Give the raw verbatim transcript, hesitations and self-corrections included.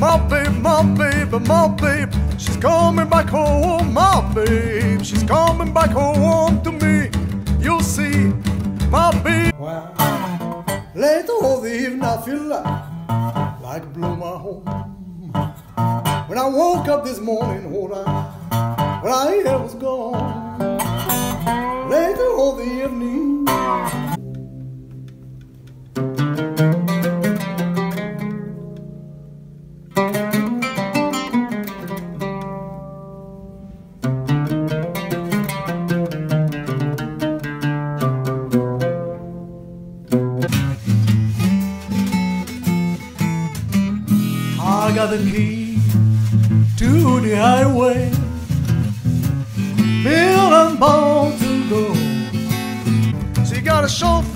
My babe, my baby, my babe, she's coming back home. My babe, she's coming back home to me. You'll see, my babe. Well, later on the evening I feel like like it blew my home. When I woke up this morning, what I what I had was gone. Later on the evening. I got the key to the highway, built and bound to go. She got a chauffeur